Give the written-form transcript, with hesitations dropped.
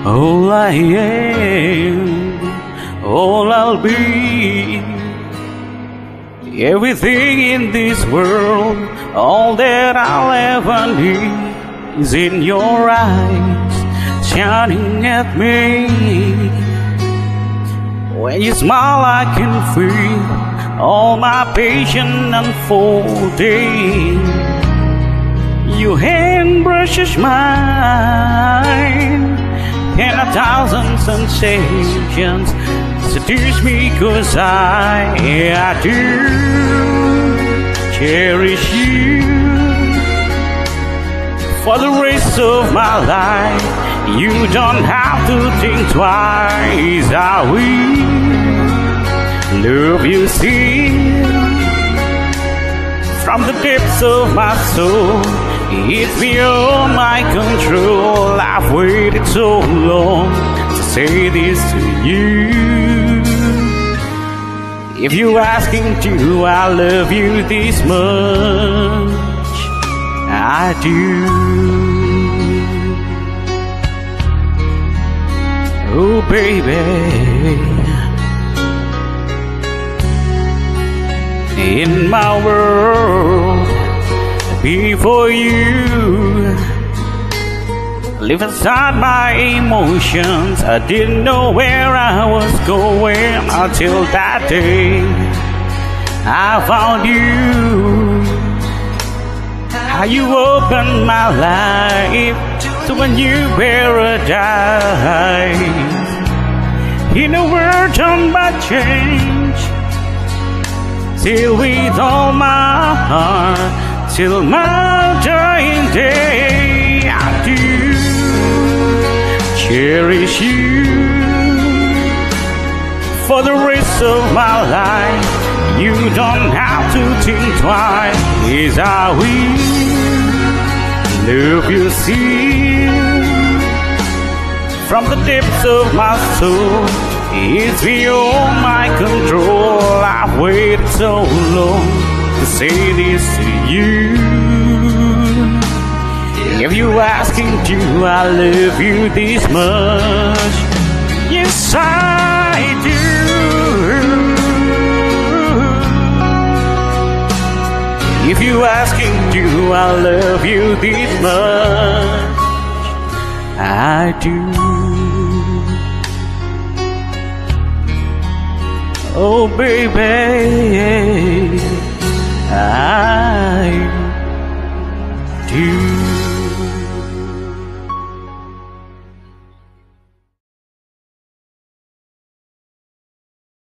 All I am, all I'll be, everything in this world, all that I'll ever need is in your eyes, shining at me. When you smile I can feel all my patience unfolding. Your hand brushes mine, and 1,000 sensations seduce me, 'cause I do cherish you. For the rest of my life, you don't have to think twice. I will love you still. From the depths of my soul, it's beyond my control. I've waited so long to say this to you. If you're asking, do I love you this much? I do. Oh baby, in my world, before you live inside my emotions, I didn't know where I was going until that day I found you. How you opened my life to a new paradise, in a world done by change. Till with all my heart, till my dying day, I do cherish you. For the rest of my life, you don't have to think twice. Yes, I will love you still. From the depths of my soul, it's beyond my control. I've waited so long to say this to you. If you're asking, do I love you this much? Yes, I do. If you're asking, do I love you this much? I do. Oh baby,